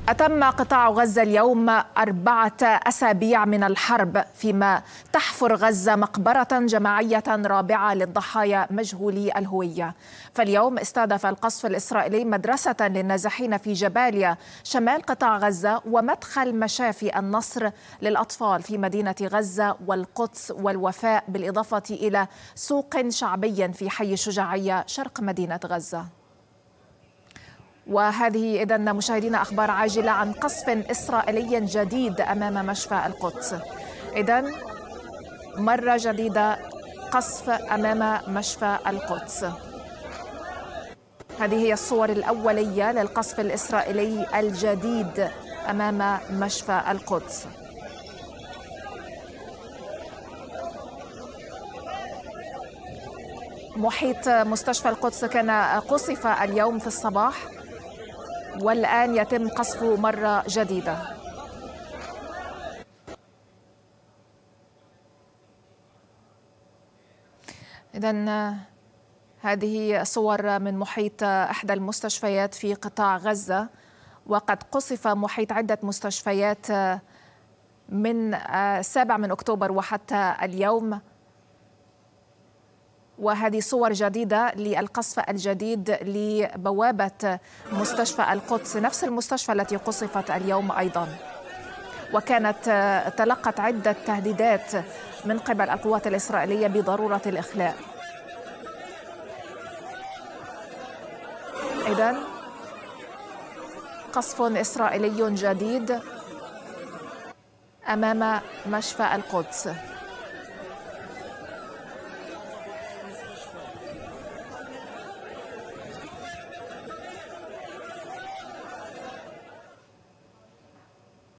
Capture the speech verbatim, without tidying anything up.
أتم قطاع غزة اليوم أربعة أسابيع من الحرب، فيما تحفر غزة مقبرة جماعية رابعة للضحايا مجهولي الهوية. فاليوم استهدف القصف الإسرائيلي مدرسة للنازحين في جباليا شمال قطاع غزة ومدخل مشافي النصر للأطفال في مدينة غزة والقدس والوفاء، بالإضافة إلى سوق شعبي في حي الشجاعية شرق مدينة غزة. وهذه إذن مشاهدينا أخبار عاجلة عن قصف إسرائيلي جديد أمام مشفى القدس. إذن مرة جديدة قصف أمام مشفى القدس. هذه هي الصور الأولية للقصف الإسرائيلي الجديد أمام مشفى القدس. محيط مستشفى القدس كان قصف اليوم في الصباح، والآن يتم قصفه مرة جديدة. إذن هذه صور من محيط إحدى المستشفيات في قطاع غزة، وقد قصف محيط عدة مستشفيات من السابع من أكتوبر وحتى اليوم. وهذه صور جديدة للقصف الجديد لبوابة مستشفى القدس، نفس المستشفى التي قصفت اليوم أيضا، وكانت تلقت عدة تهديدات من قبل القوات الإسرائيلية بضرورة الإخلاء. إذن قصف إسرائيلي جديد أمام مشفى القدس.